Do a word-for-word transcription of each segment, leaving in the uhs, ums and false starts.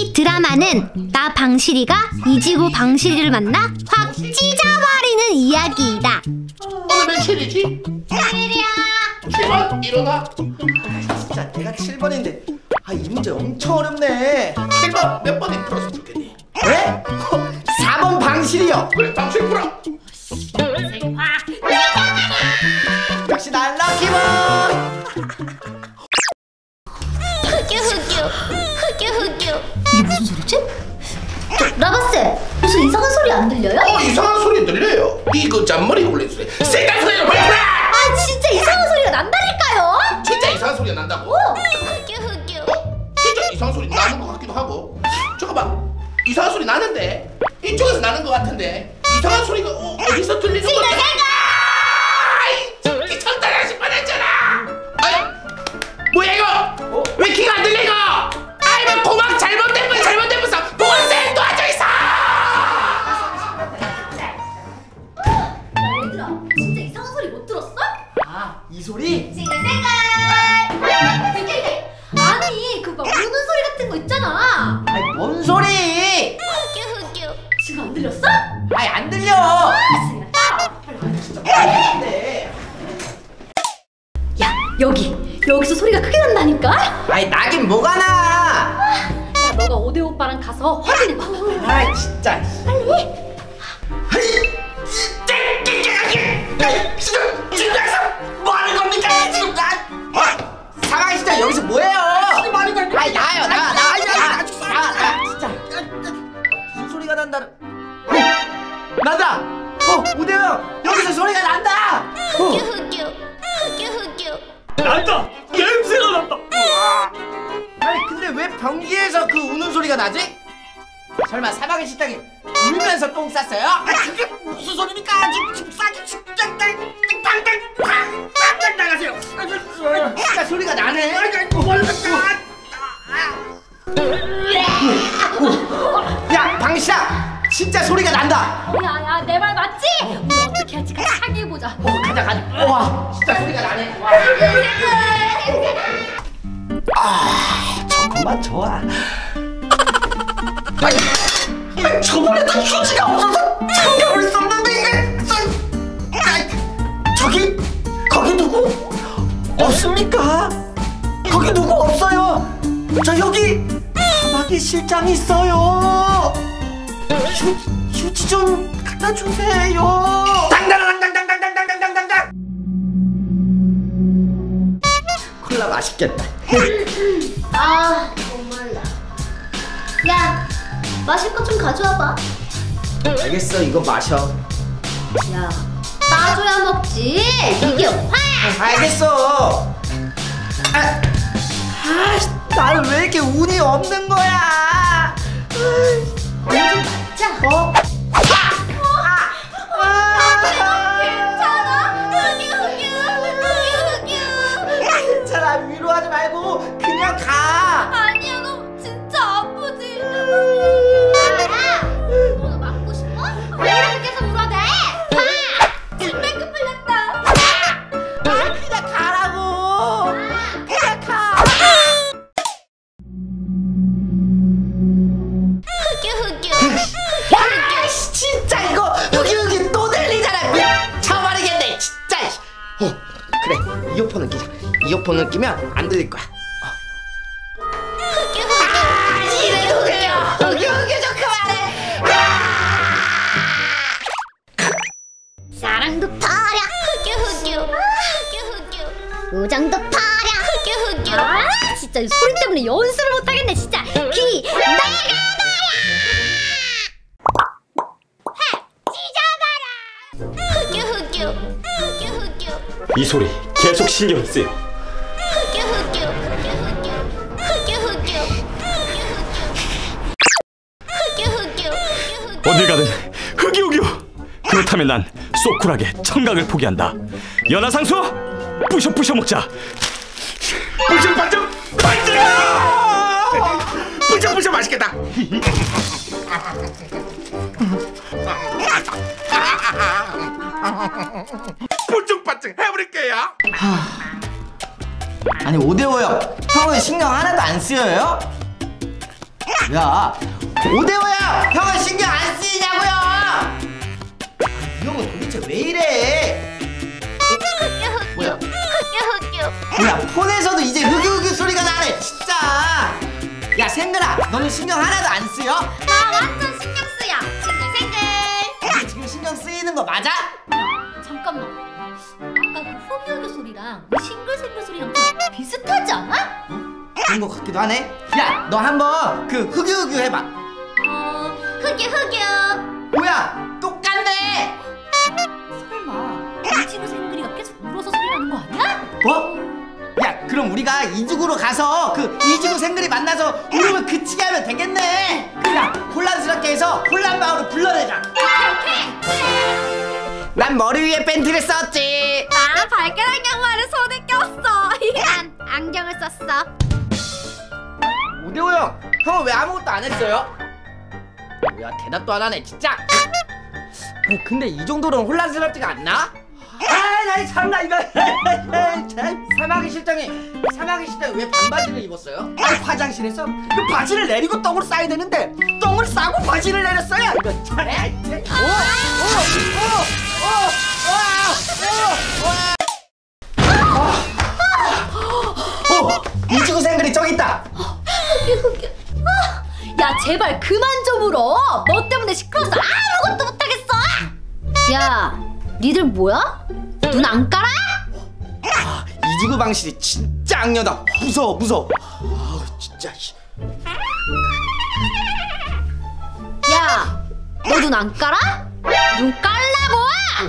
이 드라마는 나 방실이가 이지구 방실이를 만나 확 찢어버리는 이야기이다. 오늘 며칠이지? 칠일이야. 칠 번 일어나. 아, 진짜 내가 칠 번인데 아, 이 문제 엄청 어렵네. 칠 번 몇 번이 풀었으면 좋겠니? 왜? 어, 사 번 방실이요. 그래 방실 풀어. 역시 난 럭키보이. 흑유 흑유 흑유 흑유. 이게 무슨 소리지? 라바스, 무슨 이상한 소리 안 들려요? 어 이상한 소리 들려요. 이거 잔머리 굴린 소리. 색깔 소리를 발표해. 아 진짜 이상한 소리가 난다니까요. 진짜 이상한 소리가 난다고? 흑유 흑유. 어? 진짜 이상한 소리 나는 것 같기도 하고. 잠깐만, 이상한 소리 나는데 이쪽에서 나는 것 같은데 이상한 소리가 어, 어디서 들리는 거지? 이 천달러씩 받았잖아. 아이 뭐야 이거? 어? 왜 키가 안 들려 이거? 아이 뭐 고막 잘못된 거야 잘못된 거야. 보건쌤 도와줘 있어. 야 얘들아, 진짜 이상한 소리 못 들었어? 아, 이 소리? 싱글싱글. 아니 그 막 우는 소리 같은 거 있잖아. 아이, 뭔 소리? 흑유 흑유. 지금 안 들렸어? 아이, 안 들려. 아, 진짜 따라와. 빨리. 진짜 모르겠네. 야 여기 여기서 소리가 크게 난다니까? 아이, 나긴 뭐가 나. 야 너가 오대 오빠랑 가서 확인해봐. 아이, 진짜. 빨리. 뭐 하는 겁니까 지금? 어? 사강 진짜 여기서 뭐해요? 아이, 나요, 나, 나, 나, 나, 나, 진짜. 무슨 소리가 난다? 난다. 어, 우대형, 여기서 소리가 난다. 흑유 흑유 흑유 흑유. 난다! 냄새가 난다! 아니, 근데 왜 변기에서 그 우는 소리가 나지? 설마 사방의 식당이 울면서 똥 쌌어요? 아, 그게 무슨 소리입니까? 지금 지금 싸기 직장 땅땅땅땅 땅땅 나가세요. 진짜 소리가 나네. 야, 방시야, 진짜 소리가 난다. 야야 내 말 맞지? 우리 어떻게 할지 같이 상의해보자. 어, 가자 가자. 와, 진짜 소리가 나네. 와. 아, 저것만 좋아. 아니, 저번에도 휴지가 없어서 참견을 썼는데 이게. 아, 저기 거기 누구 없습니까? 거기 누구 없어요? 저 여기 사마귀 실장 있어요. 휴 휴지 좀 갖다 주세요. 당당당당당당당당당당당. 콜라 맛있겠다. 아 정말라. 야 마실 것 좀 가져와봐. 알겠어, 이거 마셔. 야 따줘야 먹지. 이게 화. 알겠어. 아, 아, 나는 왜 이렇게 운이 없는 거야? 좀 맞자. 어? 괜찮아, 위로하지 말고 그냥 가. 아니야 너 진짜 아프지. 야 너도 맞고 싶어? 왜 이렇게 계속 울어대? 화! 진맥급 풀렸다. 아, 그냥 가라고. 그냥 가. 흑유 흑유. 야, 진짜 이거 여기 또 들리잖아. 미쳐버리겠네 진짜. 어, 그래, 이어폰을 끼자. 이어폰을 끼면 안 들릴 거야. 흑유 흑유. 아, 이래 흑유 흑유 흑유 좀 그만해. 사랑도 파랴. 흑유 흑유. 흑유 흑유. 우정도 파랴. 흑유 흑유. 아 진짜 이 소리 때문에 연습을 못하겠네 진짜. 기 내가 흑유 흑유 흑유 흑유. 이 소리 계속 신경 쓰여. 흑유 흑유 흑유 흑유 흑유 흑유 흑유 흑유. 어딜 가든 흑유흑유. 그렇다면 난 쏘쿨하게 청각을 포기한다. 연하상수 부셔 부셔 먹자. 부셔 부셔 부셔 부셔 부셔 맛있겠다. bun증반증 해버릴게요. 아니, 오대오 형, 형은 신경 하나도 안 쓰여요? 야, 오대호야, 형은 신경 안 쓰이냐고요? 이 형은 도대체 왜 이래? 뭐야? 뭐야, 폰에서도 이제 흑유흑유 소리가 나네, 진짜. 야, 생글아, 너는 신경 하나도 안 쓰여? 나 완전 신경 쓰여. 싱글싱글. 이게 지금 신경 쓰이는 거 맞아? 잠깐만. 아까 그 흑유흑유 소리랑 이 싱글싱글 소리랑 좀 비슷하지 않아? 그런 거 같기도 하네. 야, 너 한번 그 흑유흑유 해봐. 어, 흑유흑유. 뭐야, 똑같네. 설마 이지구 생글이가 계속 울어서 소리 나는 거 아니야? 뭐? 야, 그럼 우리가 이지구로 가서 그 이지구 생글이 만나서 울음을 그치게 하면 되겠네. 야, 혼란스럽게 해서 혼란방으로 불러내자. 난 머리 위에 팬티를 썼지. 나 발가락 양말을 손에 꼈어. 난 안경을 썼어. 오대호 형, 형은 왜 아무것도 안 했어요? 뭐야, 대답도 안 하네, 진짜. 아니, 근데 이 정도로는 혼란스럽지가 않나? 아, 나 참나 이거. 사마귀 실장이 사마귀 실장이 왜 반바지를 입었어요? 아, 화장실에서 그 바지를 내리고 똥을 싸야 되는데 똥을 싸고 바지를 내렸어요. 이거 참. 오, 이지구 생글이 저기 있다. 야, 제발 그만 좀 울어. 너 때문에 시끄러워서 아무것도 못하겠어. 야, 니들 뭐야? 눈 안 깔아? 이지구 방실이 진짜 악녀다. 무서워, 무서워. 아우, 진짜. 야, 너 눈 안 깔아? 눈 깔라고!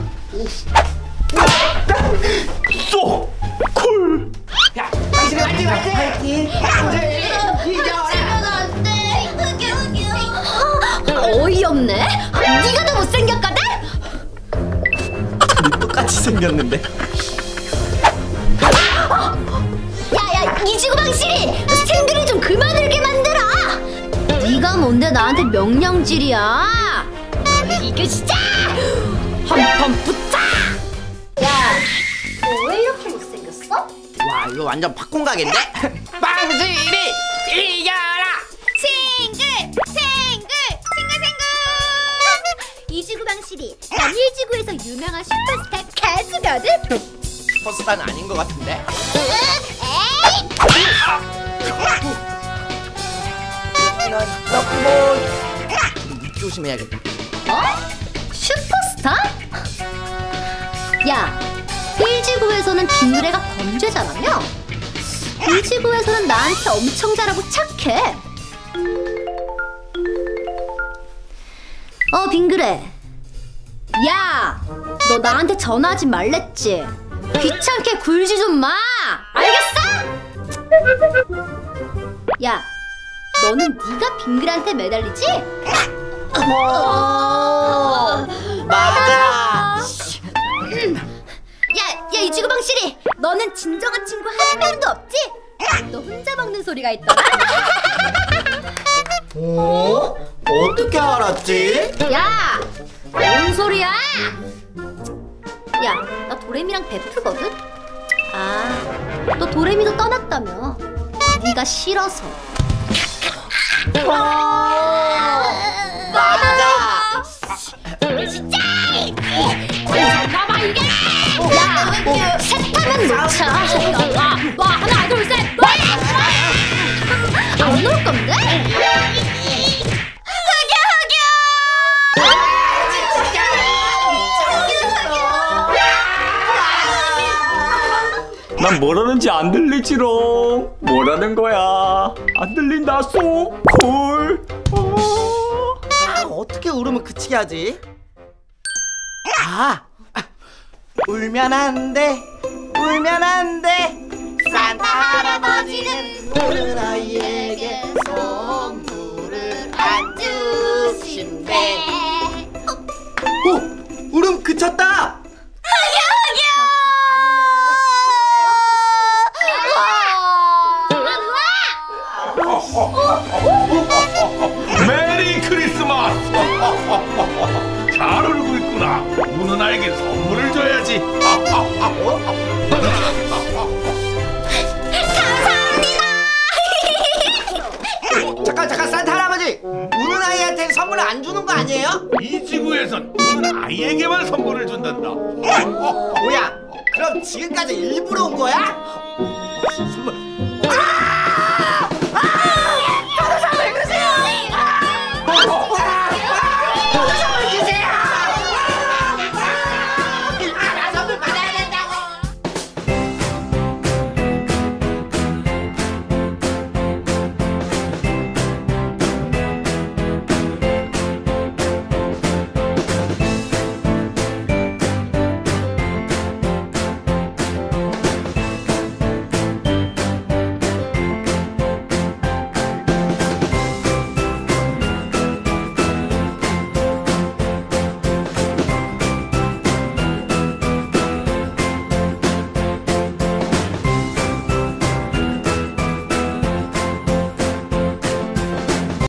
쏘! 콜! 야, 당신이 화이팅, 화이팅. 어이없네. 네가 더 못생겼거든? 똑같이 생겼는데. 야야, 이지구 방실이 생글이 좀 그만 울게 만들어. 네가 뭔데 나한테 명령질이야? 이게 진짜 한판 붙자. 야, 너 왜 이렇게 못생겼어? 와, 이거 완전 팝콘가게인데? 방실이 이겨라! 싱글 싱글 싱글싱글. 이지구 방실이 난 일지구에서 유명한 슈퍼스타 가수거든. 슈퍼스타는 아닌 것 같은데? 에이! 뭐 조심해야겠다. 어? 슈퍼스타? 야, 일지구에서는 빙그레가 범죄자라며? 일지구에서는 나한테 엄청 잘하고 착해. 어, 빙그레. 야, 너 나한테 전화하지 말랬지? 귀찮게 굴지 좀 마. 알겠어? 야, 너는 네가 빙그레한테 매달리지? 어, 맞아. 야, 야, 이지구 방실이, 너는 진정한 친구 한 명도 없지? 너 혼자 먹는 소리가 있더라. 어? 어떻게 알았지? 야, 뭔 소리야? 야, 나 도레미랑 베프거든? 아, 너 도레미도 떠났다며. 네가 싫어서. 맞아. 진짜! 나봐 이게! 야, 셋 하면 놓자. 와, 와, 하나, 둘, 셋, 와! 안 놓을 건데? 흑여, 흑여! 난 뭐라는지 안 들리지롱. 뭐라는 거야? 안 들린다. 쏘! 콜! 어... 아, 어떻게 울음을 그치게 하지? 아, 아, 울면 안 돼, 울면 안 돼. 산타 할아버지는 우는 아이에게 선물을 안 주신대. 오, 울음 그쳤다. 메리 크리스마스. 잘 울고 있구나. 우는 아이에게 선물을 줘야지. 잠깐, 아버지, 우는 아이한테는 선물을 안 주는 거 아니에요? 이 지구에선 우는 아이에게만 선물을 준단다. 뭐야? 그럼 지금까지 일부러 온 거야?